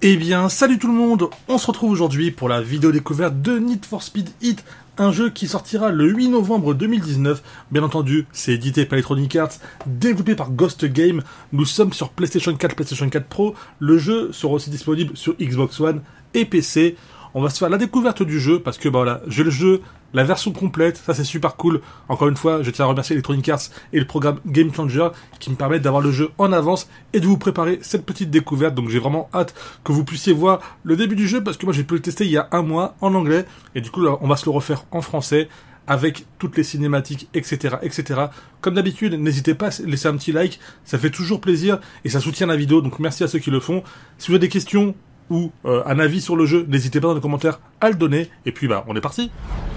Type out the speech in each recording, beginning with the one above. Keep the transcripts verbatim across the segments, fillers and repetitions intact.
Eh bien, salut tout le monde, on se retrouve aujourd'hui pour la vidéo découverte de Need for Speed Heat, un jeu qui sortira le huit novembre deux mille dix-neuf. Bien entendu, c'est édité par Electronic Arts, développé par Ghost Game. Nous sommes sur PlayStation quatre, PlayStation quatre Pro. Le jeu sera aussi disponible sur Xbox One et P C. On va se faire la découverte du jeu parce que bah voilà, j'ai le jeu, la version complète, ça c'est super cool. Encore une fois, je tiens à remercier Electronic Arts et le programme Game Changer qui me permettent d'avoir le jeu en avance et de vous préparer cette petite découverte. Donc j'ai vraiment hâte que vous puissiez voir le début du jeu parce que moi j'ai pu le tester il y a un mois en anglais et du coup là, on va se le refaire en français avec toutes les cinématiques, et cetera, et cetera. Comme d'habitude, n'hésitez pas à laisser un petit like, ça fait toujours plaisir et ça soutient la vidéo. Donc merci à ceux qui le font. Si vous avez des questions ou euh, un avis sur le jeu, n'hésitez pas dans les commentaires à le donner. Et puis bah, on est parti.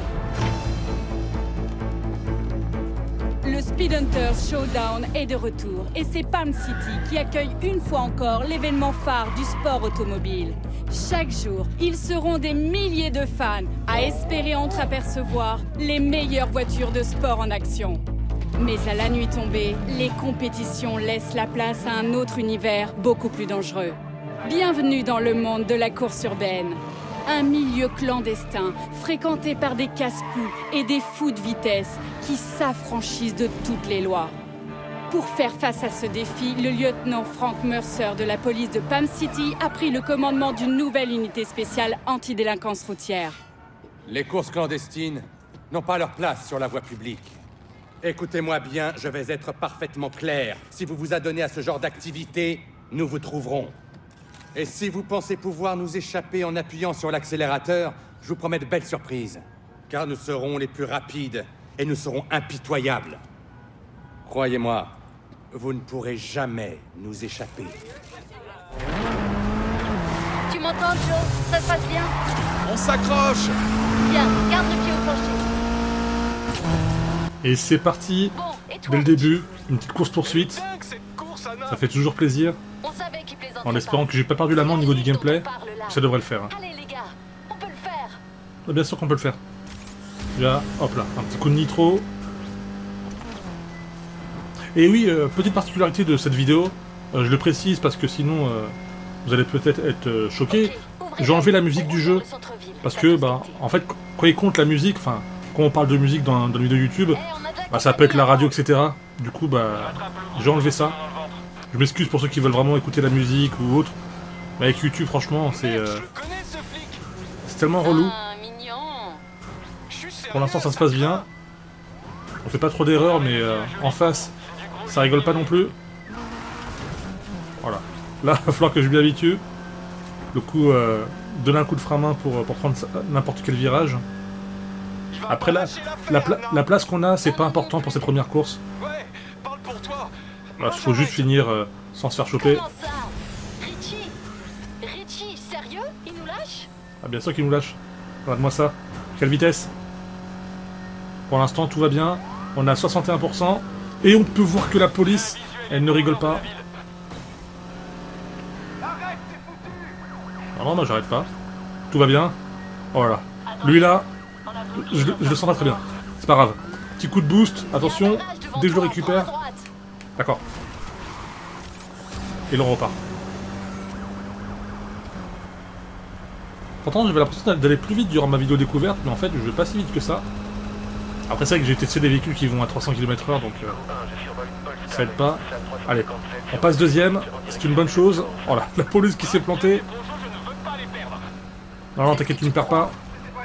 Le Speed Hunters Showdown est de retour et c'est Palm City qui accueille une fois encore l'événement phare du sport automobile. Chaque jour, ils seront des milliers de fans à espérer entreapercevoir les meilleures voitures de sport en action. Mais à la nuit tombée, les compétitions laissent la place à un autre univers beaucoup plus dangereux. Bienvenue dans le monde de la course urbaine. Un milieu clandestin, fréquenté par des casse-cou et des fous de vitesse qui s'affranchissent de toutes les lois. Pour faire face à ce défi, le lieutenant Frank Mercer de la police de Palm City a pris le commandement d'une nouvelle unité spéciale anti-délinquance routière. Les courses clandestines n'ont pas leur place sur la voie publique. Écoutez-moi bien, je vais être parfaitement clair. Si vous vous adonnez à ce genre d'activité, nous vous trouverons. Et si vous pensez pouvoir nous échapper en appuyant sur l'accélérateur, je vous promets de belles surprises. Car nous serons les plus rapides et nous serons impitoyables. Croyez-moi, vous ne pourrez jamais nous échapper. Tu m'entends, Joe? Ça se passe bien? On s'accroche! Bien, garde le pied au plancher. Et c'est parti, Bon, et toi? dès le début, une petite course-poursuite. Ça fait toujours plaisir. On savait qu'il plaisantait En espérant pas. que j'ai pas perdu la main au niveau du gameplay. Parle là. Ça devrait le faire. Hein. Allez les gars, on peut le faire. Ah, bien sûr qu'on peut le faire. Déjà, hop là, un petit coup de nitro. Et oui, euh, petite particularité de cette vidéo, euh, je le précise parce que sinon euh, vous allez peut-être être euh, choqués. J'ai enlevé la musique du jeu parce que, bah, en fait, quand il compte la musique, enfin, quand on parle de musique dans, dans une vidéo YouTube, bah, ça peut être la radio, et cetera. Du coup, bah, j'ai enlevé ça. Je m'excuse pour ceux qui veulent vraiment écouter la musique ou autre. Mais avec YouTube, franchement, c'est euh, c'est tellement relou. Ah, mignon. Pour l'instant, ça se passe bien. On fait pas trop d'erreurs, mais euh, en face, ça rigole pas non plus. Voilà. Là, il va falloir que je m'y habitue. Le coup, euh, donner un coup de frein-main pour, pour prendre n'importe quel virage. Après, là, la, pla la place qu'on a, c'est pas important pour ces premières courses. Il faut juste finir euh, sans se faire choper. Comment ça? Richie? Richie, sérieux? Il nous lâche? Ah, bien sûr qu'il nous lâche. Regarde-moi ça. Quelle vitesse. Pour l'instant, tout va bien. On a soixante et un pour cent. Et on peut voir que la police, elle ne rigole pas. Non, non, moi j'arrête pas. Tout va bien. Oh là là. Lui là, je, je le sens pas très bien. C'est pas grave. Petit coup de boost. Attention. Dès que je le récupère. D'accord. Et l'on repart. Pourtant, j'avais l'impression d'aller plus vite durant ma vidéo découverte, mais en fait, je vais pas si vite que ça. Après, c'est vrai que j'ai testé des véhicules qui vont à trois cents kilomètres heure, donc euh, ça aide pas. Allez, on passe deuxième, c'est une bonne chose. Oh là, la police qui s'est plantée. Non, non, t'inquiète, tu ne perds pas.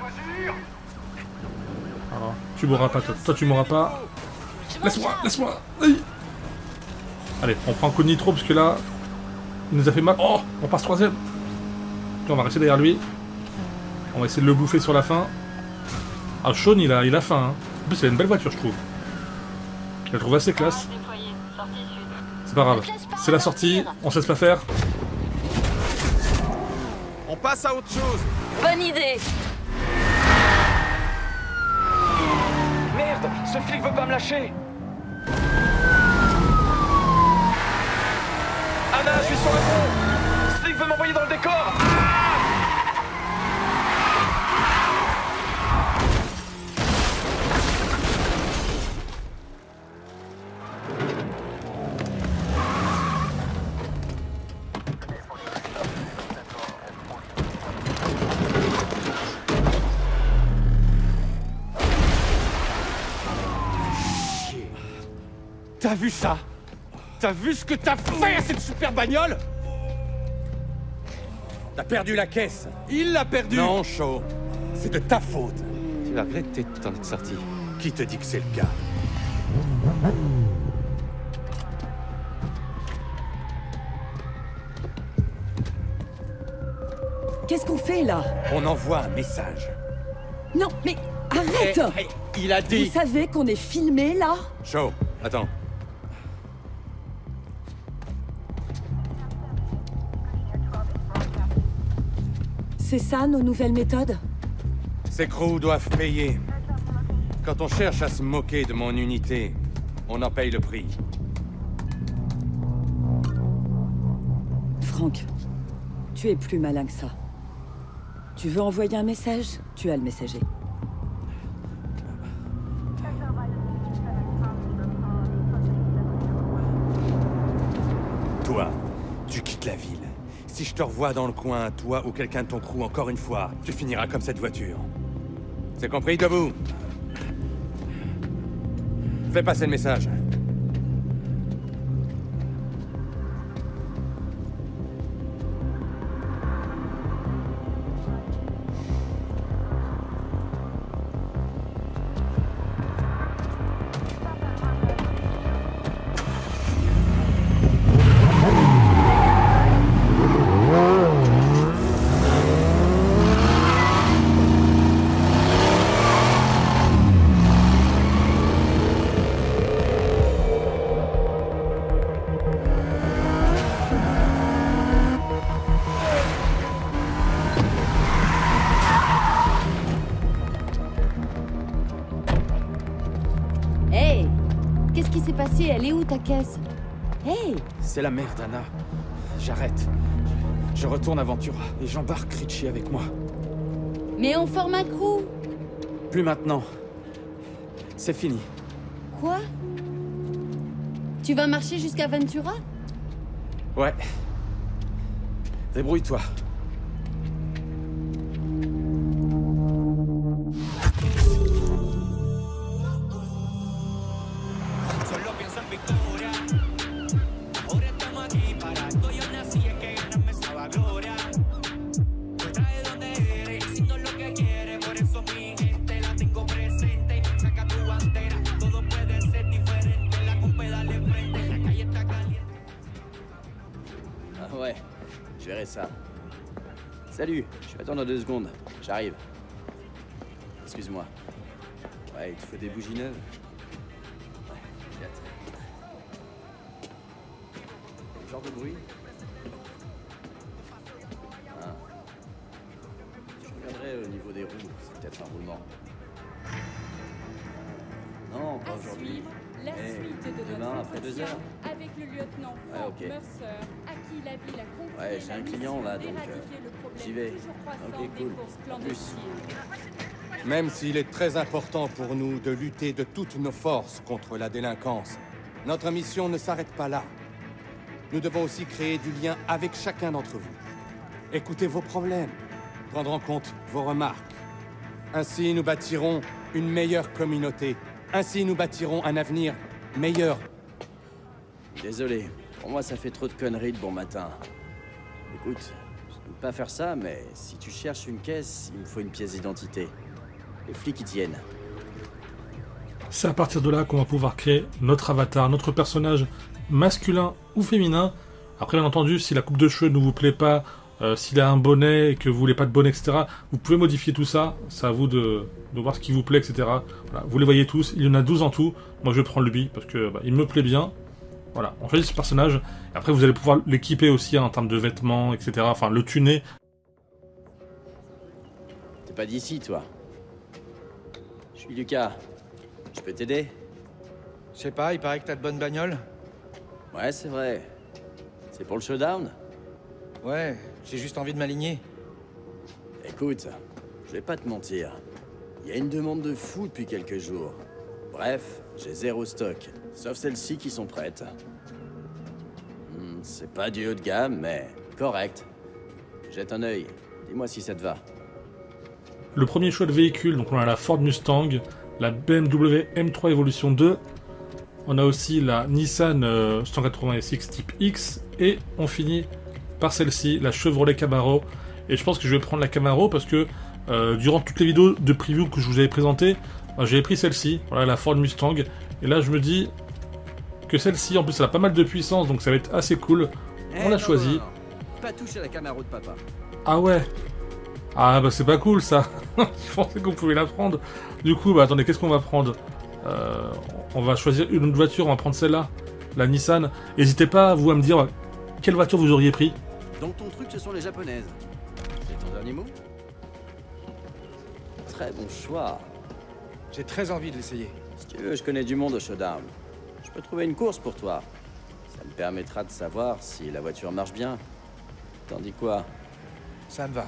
Alors, tu mourras pas, toi, toi tu mourras pas. Laisse-moi, laisse-moi. Aïe. Allez, on prend un coup de nitro parce que là, il nous a fait mal. Oh, on passe troisième. Puis on va rester derrière lui. On va essayer de le bouffer sur la fin. Ah, Sean, il a, il a faim. Hein. En plus, il a une belle voiture, je trouve. Je la trouve assez classe. C'est pas grave. C'est la sortie, on se laisse pas faire. On passe à autre chose. Bonne idée. Merde, ce flic veut pas me lâcher. Anna, je suis sur le pont. Ce flic veut m'envoyer dans le décor. T'as vu ça? T'as vu ce que t'as fait à cette super bagnole? T'as perdu la caisse. Il l'a perdu. Non, Shaw. C'est de ta faute. Tu vas regretter de t'en être sorti. Qui te dit que c'est le cas? Qu'est-ce qu'on fait là? On envoie un message. Non, mais arrête! Eh, eh, il a dit... Vous savez qu'on est filmé là? Shaw, attends. C'est ça nos nouvelles méthodes? Ces crews doivent payer. Quand on cherche à se moquer de mon unité, on en paye le prix. Frank, tu es plus malin que ça. Tu veux envoyer un message? Tu as le messager. Toi, tu quittes la ville. Si je te revois dans le coin, toi ou quelqu'un de ton crew encore une fois, tu finiras comme cette voiture. C'est compris, debout? Fais passer le message. Hey! Qu'est-ce qui s'est passé? Elle est où ta caisse? Hey! C'est la merde, Anna. J'arrête. Je retourne à Ventura et j'embarque Richie avec moi. Mais on forme un crew! Plus maintenant. C'est fini. Quoi? Tu vas marcher jusqu'à Ventura? Ouais. Débrouille-toi. Ah ouais, je verrai ça. Salut, je vais attendre deux secondes. J'arrive. Excuse-moi. Ouais, il te faut des bougies neuves? Ouais, j'ai hâte. Quel genre de bruit? Ah. Je regarderai au niveau des roues, c'est peut-être un roulement. Non, pas À aujourd'hui. suivre, la Eh, suite de demain, notre après deux entretien heures. avec le lieutenant Ouais, Frank ok. Mercer, à qui la ville a confié Ouais, j'ai la un client, mission là, donc, d'éradiquer euh, le problème j'y vais. toujours croissant Ok, des cool. courses À plus. clandestines. Même s'il est très important pour nous de lutter de toutes nos forces contre la délinquance, notre mission ne s'arrête pas là. Nous devons aussi créer du lien avec chacun d'entre vous. Écouter vos problèmes, prendre en compte vos remarques. Ainsi, nous bâtirons une meilleure communauté. Ainsi, nous bâtirons un avenir meilleur. Désolé, pour moi ça fait trop de conneries de bon matin. Écoute, je ne peux pas faire ça, mais si tu cherches une caisse, il me faut une pièce d'identité. Les flics y tiennent. C'est à partir de là qu'on va pouvoir créer notre avatar, notre personnage masculin ou féminin. Après, bien entendu, si la coupe de cheveux ne vous plaît pas, euh, s'il a un bonnet et que vous voulez pas de bonnet, et cetera, vous pouvez modifier tout ça. C'est à vous de, de voir ce qui vous plaît, et cetera. Voilà, vous les voyez tous, il y en a douze en tout. Moi, je vais prendre le bi parce que bah, il me plaît bien. Voilà, on choisit ce personnage. Et après, vous allez pouvoir l'équiper aussi hein, en termes de vêtements, et cetera. Enfin, le tuner. T'es pas d'ici, toi? Je suis Lucas. Je peux t'aider? Je sais pas, il paraît que t'as de bonnes bagnoles. Ouais, c'est vrai. C'est pour le showdown? Ouais, j'ai juste envie de m'aligner. Écoute, je vais pas te mentir. Il y a une demande de fou depuis quelques jours. Bref, j'ai zéro stock, sauf celles-ci qui sont prêtes. Hmm, c'est pas du haut de gamme, mais correct. Jette un œil, dis-moi si ça te va. Le premier choix de véhicule, donc on a la Ford Mustang, la B M W M trois Evolution deux, On a aussi la Nissan euh, cent quatre-vingt-six Type X. Et on finit par celle-ci, la Chevrolet Camaro. Et je pense que je vais prendre la Camaro parce que euh, durant toutes les vidéos de preview que je vous avais présentées, ben, j'avais pris celle-ci, voilà, la Ford Mustang. Et là je me dis que celle-ci, en plus elle a pas mal de puissance, donc ça va être assez cool. On Eh, l'a non, choisie. non, non. Pas toucher la Camaro de papa. Ah ouais. Ah bah c'est pas cool ça. Je pensais qu'on pouvait la prendre. Du coup, bah attendez, qu'est-ce qu'on va prendre euh, On va choisir une autre voiture, on va prendre celle-là, la Nissan. N'hésitez pas, vous, à me dire quelle voiture vous auriez pris. Donc ton truc, ce sont les japonaises. C'est ton dernier mot? Très bon choix. J'ai très envie de l'essayer. Si tu veux, je connais du monde au showdown. Je peux trouver une course pour toi. Ça me permettra de savoir si la voiture marche bien. T'en dis quoi? Ça me va.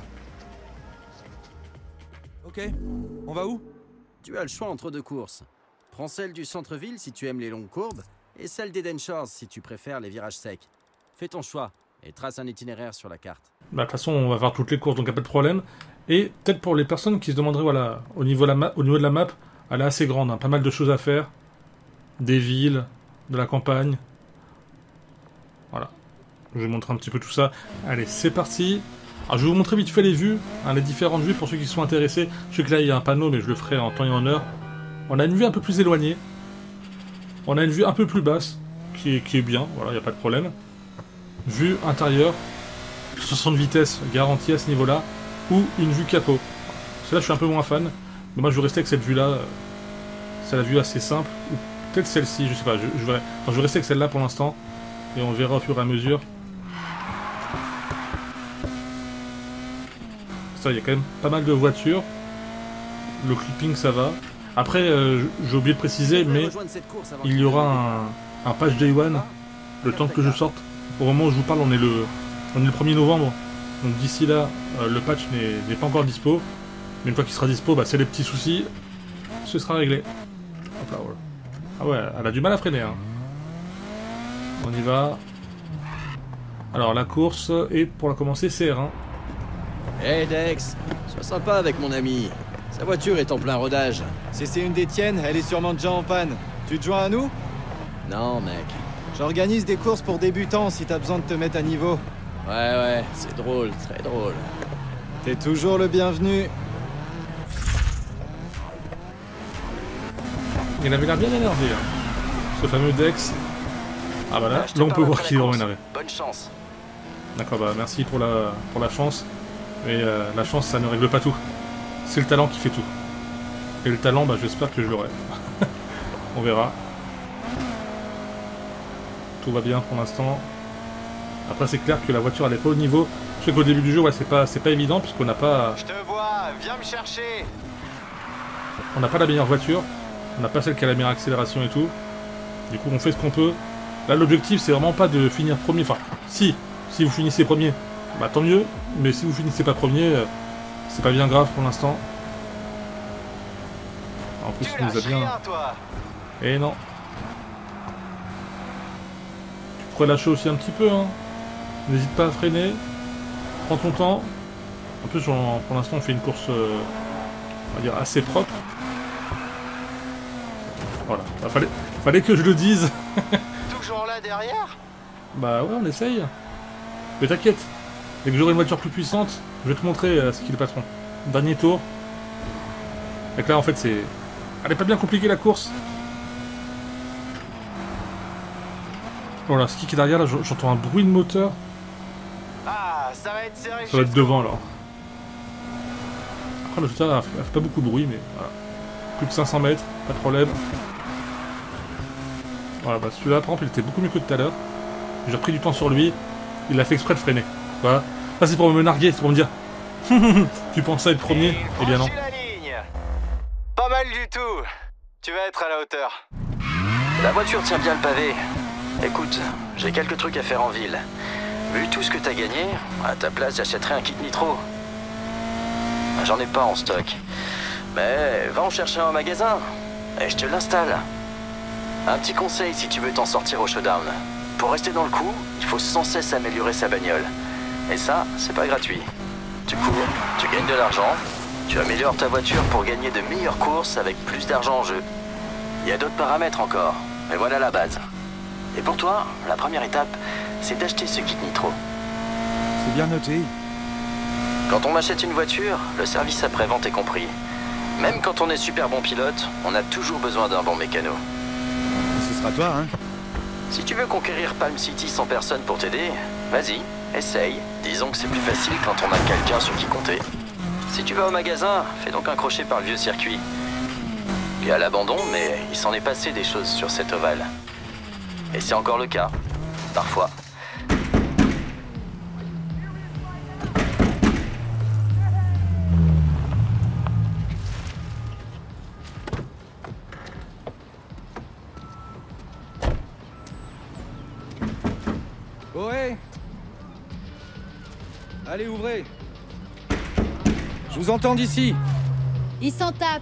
Ok, on va où? Tu as le choix entre deux courses. Prends celle du centre-ville si tu aimes les longues courbes, et celle d'Eden Shores si tu préfères les virages secs. Fais ton choix, et trace un itinéraire sur la carte. Bah de toute façon, on va faire toutes les courses, donc y a pas de problème. Et peut-être pour les personnes qui se demanderaient, voilà, au niveau de la, ma au niveau de, la map, elle est assez grande, hein, pas mal de choses à faire. Des villes, de la campagne. Voilà. Je vais vous montrer un petit peu tout ça. Allez, c'est parti. Alors, je vais vous montrer vite fait les vues, hein, les différentes vues pour ceux qui sont intéressés. Je sais que là, il y a un panneau, mais je le ferai en temps et en heure. On a une vue un peu plus éloignée. On a une vue un peu plus basse, qui est, qui est bien, voilà, il n'y a pas de problème. Vue intérieure, soixante vitesses garantie à ce niveau-là, ou une vue capot. Celle-là, je suis un peu moins fan, mais moi, je vais rester avec cette vue-là. C'est la vue assez simple, ou peut-être celle-ci, je sais pas, je, je, verrai. Enfin, je vais rester avec celle-là pour l'instant, et on verra au fur et à mesure. Ça, il y a quand même pas mal de voitures. Le clipping, ça va. Après, euh, j'ai oublié de préciser, mais il y aura un, un patch Day One, le temps que je sorte. Au moment où je vous parle, on est le, on est le premier novembre. Donc d'ici là, euh, le patch n'est pas encore dispo. Mais une fois qu'il sera dispo, bah, c'est les petits soucis. Ce sera réglé. Hop là, voilà. Ah ouais, elle a du mal à freiner. Hein. On y va. Alors la course, et pour la commencer, c'est R un. Hey Dex, sois sympa avec mon ami. Sa voiture est en plein rodage. Si c'est une des tiennes, elle est sûrement déjà en panne. Tu te joins à nous? Non, mec. J'organise des courses pour débutants si t'as besoin de te mettre à niveau. Ouais, ouais, c'est drôle, très drôle. T'es toujours le bienvenu. Il avait l'air bien énervé, hein. Ce fameux Dex. Ah bah là, Ah, je te là on peut parle voir après qu'il est la vraiment course. énervé. Bonne chance. D'accord, bah merci pour la, pour la chance. Mais euh, la chance, ça ne règle pas tout. C'est le talent qui fait tout. Et le talent, bah j'espère que je l'aurai. On verra. Tout va bien pour l'instant. Après, c'est clair que la voiture, elle est pas au niveau. Je sais qu'au début du jeu, ouais, c'est pas, c'est pas évident, puisqu'on n'a pas... Je te vois, viens me chercher. On n'a pas la meilleure voiture. On n'a pas celle qui a la meilleure accélération et tout. Du coup, on fait ce qu'on peut. Là, l'objectif, c'est vraiment pas de finir premier. Enfin, si, si vous finissez premier, bah tant mieux. Mais si vous finissez pas premier, euh, c'est pas bien grave pour l'instant. En plus, on nous a bien... Et non. Tu pourrais lâcher aussi un petit peu, hein. N'hésite pas à freiner. Prends ton temps. En plus, on, pour l'instant, on fait une course, euh, on va dire, assez propre. Voilà. Bah, fallait, fallait que je le dise. Toujours là derrière? Bah ouais, on essaye. Mais t'inquiète. Dès que j'aurai une voiture plus puissante, je vais te montrer euh, ce qu'il est le patron. Dernier tour. Et que là, en fait, c'est... Elle est pas bien compliquée, la course. Voilà, ce qui est derrière, là, j'entends un bruit de moteur. Ah, ça va être serré. Ça va être devant, alors. Après, le moteur, elle fait pas beaucoup de bruit, mais voilà. Plus de cinq cents mètres, pas de problème. Voilà, bah celui-là, par exemple, il était beaucoup mieux que tout à l'heure. J'ai repris du temps sur lui. Il a fait exprès de freiner. Voilà. Ça, c'est pour me narguer, c'est pour me dire... Tu pensais être premier? Eh bien non. La ligne. Pas mal du tout. Tu vas être à la hauteur. La voiture tient bien le pavé. Écoute, j'ai quelques trucs à faire en ville. Vu tout ce que t'as gagné, à ta place j'achèterais un kit nitro. J'en ai pas en stock. Mais va en chercher un au magasin et je te l'installe. Un petit conseil si tu veux t'en sortir au showdown. Pour rester dans le coup, il faut sans cesse améliorer sa bagnole. Et ça, c'est pas gratuit. Tu cours, tu gagnes de l'argent, tu améliores ta voiture pour gagner de meilleures courses avec plus d'argent en jeu. Il y a d'autres paramètres encore. Mais voilà la base. Et pour toi, la première étape, c'est d'acheter ce kit nitro. C'est bien noté. Quand on achète une voiture, le service après-vente est compris. Même quand on est super bon pilote, on a toujours besoin d'un bon mécano. Ce sera toi, hein? Si tu veux conquérir Palm City sans personne pour t'aider, vas-y, essaye. Disons que c'est plus facile quand on a quelqu'un sur qui compter. Si tu vas au magasin, fais donc un crochet par le vieux circuit. Il est à l'abandon, mais il s'en est passé des choses sur cet ovale. Et c'est encore le cas, parfois. Ohé! Allez, ouvrez! Je vous entends d'ici! Il s'en tape.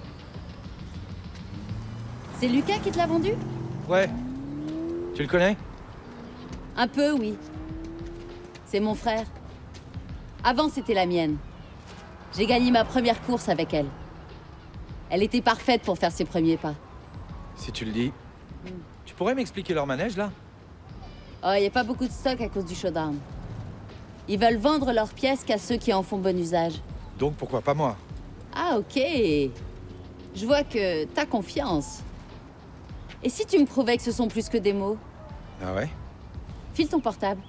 C'est Lucas qui te l'a vendu? Ouais. Tu le connais? Un peu, oui. C'est mon frère. Avant, c'était la mienne. J'ai gagné ma première course avec elle. Elle était parfaite pour faire ses premiers pas. Si tu le dis. Tu pourrais m'expliquer leur manège, là? Oh, il n'y a pas beaucoup de stock à cause du showdown. Ils veulent vendre leurs pièces qu'à ceux qui en font bon usage. Donc pourquoi pas moi? Ah, ok. Je vois que t'as confiance. Et si tu me prouvais que ce sont plus que des mots? Ah ouais? File ton portable.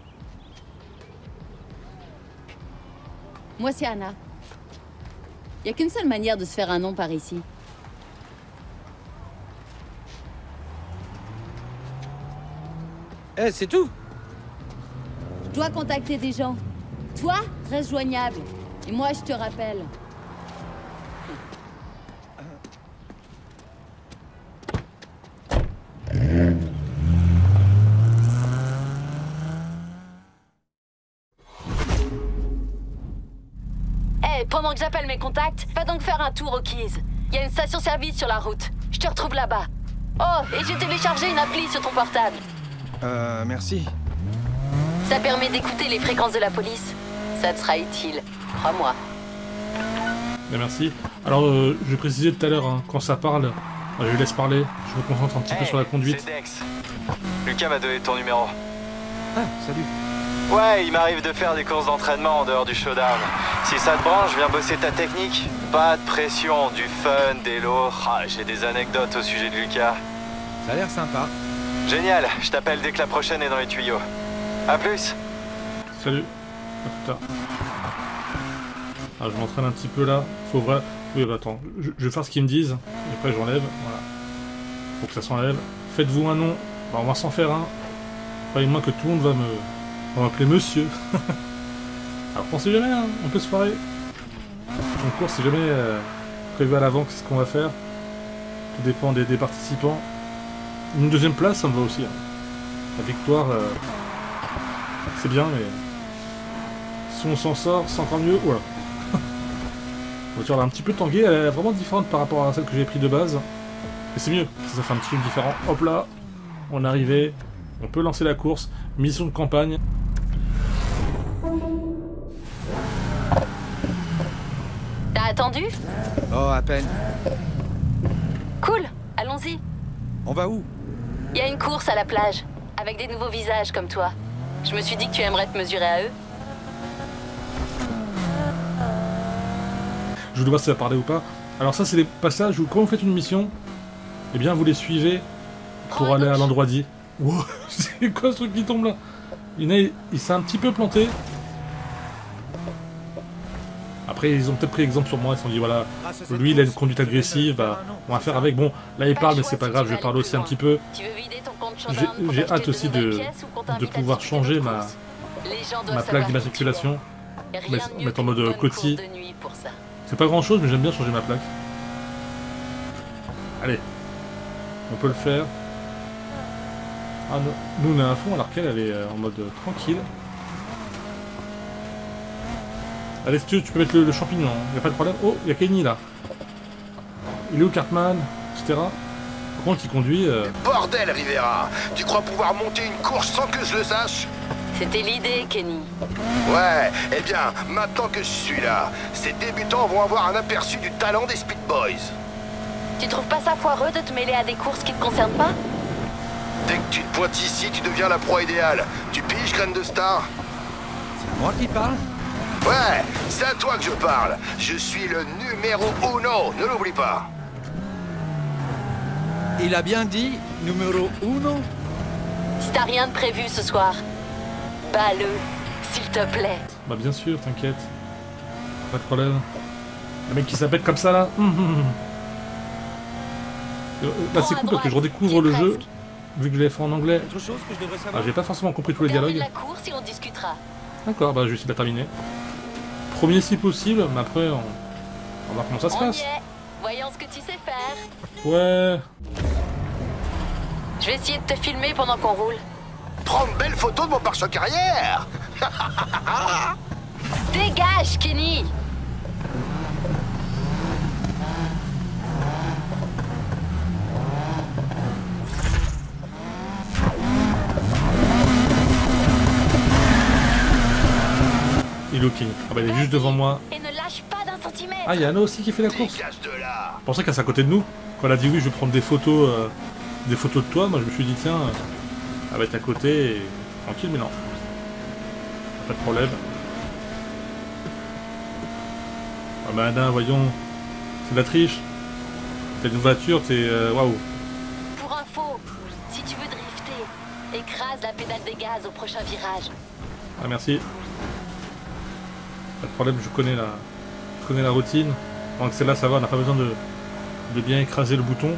Moi, c'est Anna. Il n'y a qu'une seule manière de se faire un nom par ici. Eh, hey, c'est tout? Je dois contacter des gens. Toi, reste joignable. Et moi, je te rappelle. Eh, hey, pendant que j'appelle mes contacts, va donc faire un tour au Keys. Il y a une station-service sur la route. Je te retrouve là-bas. Oh, et j'ai téléchargé une appli sur ton portable. Euh, merci. Ça permet d'écouter les fréquences de la police. Ça te sera utile, crois-moi. Ben merci. Alors, euh, je vais préciser tout à l'heure, hein, quand ça parle, euh, je lui laisse parler, je me concentre un petit hey, peu sur la conduite. C'est Dex. Lucas m'a donné ton numéro. Ah, salut. Ouais, il m'arrive de faire des courses d'entraînement en dehors du showdown. Si ça te branche, viens bosser ta technique. Pas de pression, du fun, des lots. Ah, j'ai des anecdotes au sujet de Lucas. Ça a l'air sympa. Génial, je t'appelle dès que la prochaine est dans les tuyaux. A plus. Salut. À plus tard. Ah, je m'entraîne un petit peu là. Faut vrai. Oui, bah attends. Je, je vais faire ce qu'ils me disent. Et après, j'enlève. Voilà. Faut que ça s'enlève. Faites-vous un nom. Bah, on va s'en faire un. Pas une main que tout le monde va me. On va m'appeler monsieur. Alors, pensez jamais, hein. On peut se foirer. En cours, c'est jamais euh, prévu à l'avant ce qu'on va faire. Tout dépend des, des participants. Une deuxième place, ça me va aussi. Hein. La victoire, euh, c'est bien, mais si on s'en sort, c'est encore mieux. Voilà. La voiture elle a un petit peu tangué, elle est vraiment différente par rapport à celle que j'ai pris de base. Mais c'est mieux, ça fait un petit truc différent. Hop là, on est arrivé, on peut lancer la course. Mission de campagne. T'as attendu? Oh, à peine. Cool, allons-y. On va où? Il y a une course à la plage, avec des nouveaux visages comme toi. Je me suis dit que tu aimerais te mesurer à eux. Je vous demande si ça parlait ou pas. Alors ça, c'est les passages où quand vous faites une mission, eh bien vous les suivez pour aller à l'endroit dit. Wow, c'est quoi ce truc qui tombe là? Il, il, il s'est un petit peu planté. Après, ils ont peut-être pris exemple sur moi, ils se sont dit, voilà, lui, il a une conduite agressive, bah, on va faire avec. Bon, là, il parle, mais c'est pas grave, je vais parler aussi un petit peu. J'ai hâte aussi de, de pouvoir changer ma, ma plaque d'immatriculation, mettre, mettre en mode Coty. C'est pas grand-chose, mais j'aime bien changer ma plaque. Allez, on peut le faire. Ah, non. Nous, on est à fond, alors qu'elle, elle est en mode tranquille. Allez, si tu veux, tu peux mettre le, le champignon, hein. Y a pas de problème. Oh, il y a Kenny là. Il est où Cartman, et cetera. Par contre, il conduit. Euh... Bordel, Rivera! Tu crois pouvoir monter une course sans que je le sache? C'était l'idée, Kenny. Ouais, eh bien, maintenant que je suis là, ces débutants vont avoir un aperçu du talent des Speed Boys. Tu trouves pas ça foireux de te mêler à des courses qui te concernent pas? Tu te pointes ici, tu deviens la proie idéale. Tu piges, graine de star? C'est à moi qui parle? Ouais, c'est à toi que je parle. Je suis le numéro uno, ne l'oublie pas. Il a bien dit numéro uno? Si t'as rien de prévu ce soir, bats-le, s'il te plaît. Bah bien sûr, t'inquiète. Pas de problème. Le mec qui s'appelle comme ça là. Mmh. Bah c'est cool parce que je redécouvre le jeu, vu que je l'ai fait en anglais. Autre chose que je devrais savoir? Ah, j'ai pas forcément compris tous les dialogues. la course et on discutera. D'accord, bah je vais essayer de la terminer. Premier si possible, mais après on, on va voir comment ça se On passe. y est. Voyons ce que tu sais faire. Ouais. Je vais essayer de te filmer pendant qu'on roule. Prends une belle photo de mon pare-choc arrière. Dégage, Kenny. Il est ok. Ah bah il est juste devant moi. Et ne lâche pas d'un centimètre. Ah, il y a Anna aussi qui fait la course. Dégage de là. Je pensais qu'elle s'est à côté de nous. Quand elle a dit oui, je vais prendre des photos, euh, des photos de toi, moi je me suis dit tiens, euh, elle va être à côté et tranquille, mais non. Pas de problème. Ah bah Anna, voyons, c'est de la triche. T'as une voiture, t'es euh, waouh. Pour info, si tu veux drifter, écrase la pédale des gaz au prochain virage. Ah merci. Pas de problème, je connais la, je connais la routine. Donc celle-là, ça va, on n'a pas besoin de, de bien écraser le bouton.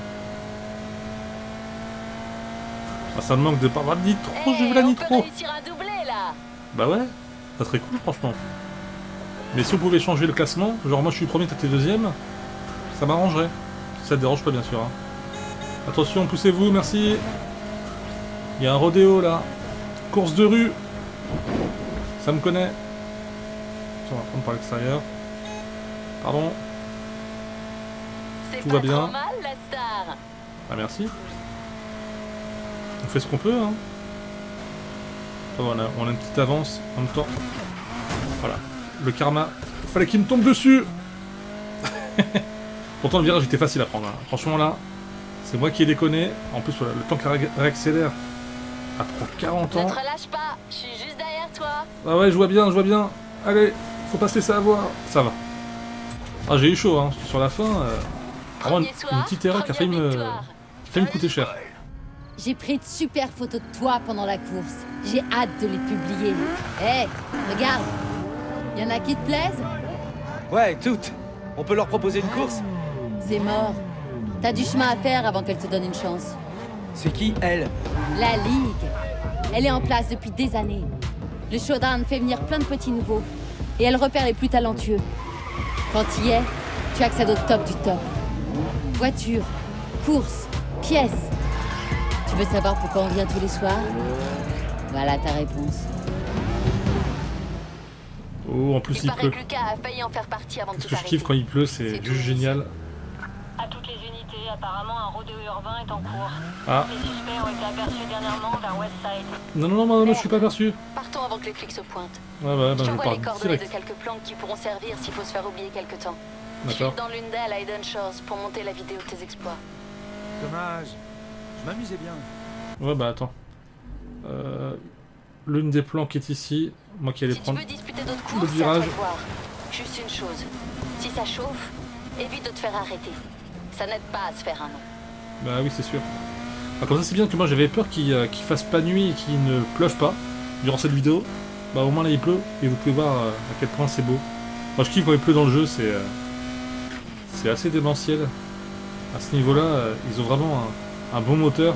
Ah, ça me manque de pas avoir de nitro, Hey, je veux la on nitro. peut réussir un doublé là. Bah ouais, ça serait cool franchement. Mais si on pouvait changer le classement, genre moi je suis premier, toi t'es deuxième, ça m'arrangerait. Si ça te dérange pas bien sûr. Hein. Attention, poussez-vous, merci. Il y a un rodéo là. Course de rue. Ça me connaît. On va prendre par l'extérieur. Pardon. Tout va bien. Mal, la star. Ah merci. On fait ce qu'on peut hein. Ça va, on a, on a une petite avance en même temps. Voilà. Le karma. Fallait qu'il me tombe dessus. Pourtant le virage était facile à prendre. Hein. Franchement là, c'est moi qui ai déconné. En plus voilà, le temps qu'elle réaccélère, elle prend quarante ans. Ne te relâche pas, je suis juste derrière toi. Ah ouais, je vois bien, je vois bien. Allez, faut pas se laisser avoir. Ça va. Ah j'ai eu chaud hein, sur la fin. Euh, vraiment une, une petite erreur qui a failli me, qui a failli me coûter cher. J'ai pris de super photos de toi pendant la course. J'ai hâte de les publier. Hé, hey, regarde. Y en a qui te plaisent? Ouais, toutes. On peut leur proposer une course? C'est mort. T'as du chemin à faire avant qu'elle te donne une chance. C'est qui, elle? La Ligue. Elle est en place depuis des années. Le showdown fait venir plein de petits nouveaux. Et elle repère les plus talentueux. Quand y es, tu accèdes au top du top. Voiture, course, pièces. Tu veux savoir pourquoi on vient tous les soirs? Voilà ta réponse. Oh, en plus il, il pleut. Que Lucas a failli en faire partie avant de Ce que je kiffe quand il pleut, c'est juste génial. À toutes les unités, apparemment un rodéo urbain est en cours. Ah. Les suspects ont été aperçus dernièrement vers Westside. Non, non, non, non, non, je suis pas aperçu. Partons avant que les flics se pointent. Ouais, ouais, bah, je, je pars vois les coordonnées direct. de quelques planques qui pourront servir s'il faut se faire oublier quelque temps. Je D'accord. suis dans l'une d'elles à Eden Shores pour monter la vidéo de tes exploits. Dommage. Je m'amusais bien. Ouais, bah attends. Euh, L'une des planques est ici. Moi qui allais si prendre tu veux disputer d'autres le courses, c'est à toi virage. de voir. Juste une chose. Si ça chauffe, évite de te faire arrêter. Ça n'aide pas à se faire un nom. Bah oui, c'est sûr. Ah, comme ça, c'est bien que moi j'avais peur qu'il euh, qu'il fasse pas nuit et qu'il ne pleuve pas durant cette vidéo. Bah au moins là il pleut et vous pouvez voir euh, à quel point c'est beau. Moi je kiffe quand il pleut dans le jeu, c'est euh, c'est assez démentiel. À ce niveau-là, euh, ils ont vraiment un, un bon moteur.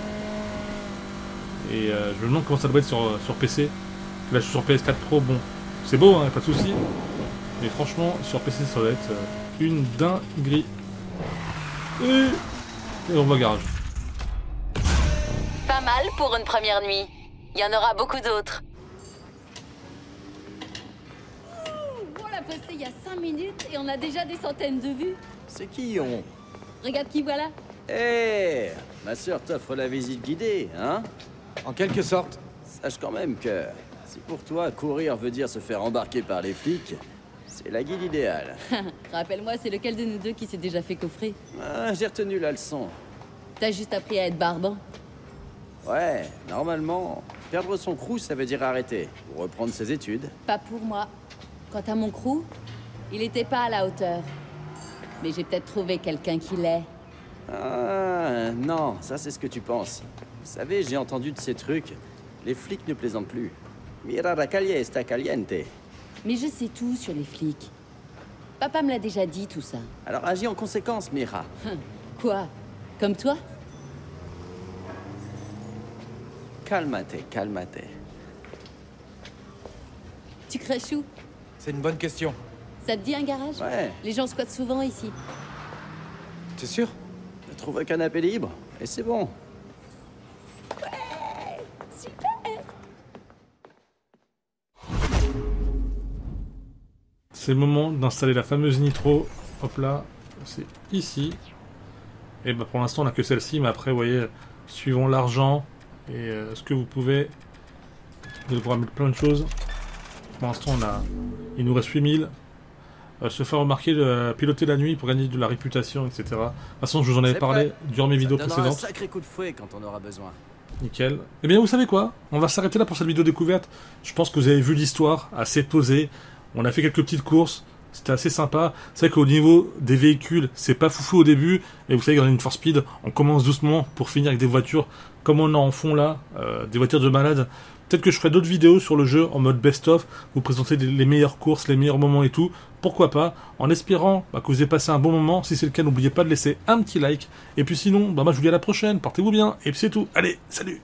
Et euh, je me demande comment ça doit être sur, sur P C. Là je suis sur P S quatre Pro, bon, c'est beau, hein, pas de soucis. Mais franchement, sur P C ça doit être euh, une dinguerie. Et, et on va au garage. Pas mal pour une première nuit. Il y en aura beaucoup d'autres. On l'a posté il y a cinq minutes et on a déjà des centaines de vues. C'est qui on? Regarde qui voilà. Hé hey, ma sœur t'offre la visite guidée, hein? En quelque sorte. Sache quand même que si pour toi courir veut dire se faire embarquer par les flics, c'est la guide idéale. Rappelle-moi, c'est lequel de nous deux qui s'est déjà fait coffrer? Ah, j'ai retenu la leçon. T'as juste appris à être barbant. Ouais, normalement, perdre son crew, ça veut dire arrêter, ou reprendre ses études. Pas pour moi. Quant à mon crew, il était pas à la hauteur. Mais j'ai peut-être trouvé quelqu'un qui l'est. Ah, non, ça c'est ce que tu penses. Vous savez, j'ai entendu de ces trucs. Les flics ne plaisantent plus. Mira la calle está caliente. Mais je sais tout sur les flics. Papa me l'a déjà dit, tout ça. Alors agis en conséquence, Mira. Hum, Quoi? Comme toi? Calmate, calmate. Tu craches où? C'est une bonne question. Ça te dit un garage? Ouais. Les gens squattent souvent ici. T'es sûr? Je trouve un canapé libre, et c'est bon. C'est le moment d'installer la fameuse nitro. Hop là, c'est ici. Et bah pour l'instant on n'a que celle-ci, mais après vous voyez, suivant l'argent et euh, ce que vous pouvez, vous allez pouvoir mettre plein de choses. Pour l'instant on a, il nous reste huit mille. Euh, se faire remarquer, euh, piloter la nuit pour gagner de la réputation, et cetera. De toute façon je vous en avais parlé durant mes vidéos précédentes. Un sacré coup de fouet quand on aura besoin. Nickel. Eh bien vous savez quoi? On va s'arrêter là pour cette vidéo découverte. Je pense que vous avez vu l'histoire, assez posée. On a fait quelques petites courses, c'était assez sympa. C'est vrai qu'au niveau des véhicules, c'est pas foufou au début. Et vous savez, dans une Need for Speed, on commence doucement pour finir avec des voitures comme on a en fond là, euh, des voitures de malade. Peut-être que je ferai d'autres vidéos sur le jeu en mode best-of, vous présenter les meilleures courses, les meilleurs moments et tout. Pourquoi pas, en espérant bah, que vous ayez passé un bon moment. Si c'est le cas, n'oubliez pas de laisser un petit like. Et puis sinon, bah, moi je vous dis à la prochaine, portez-vous bien. Et puis c'est tout. Allez, salut!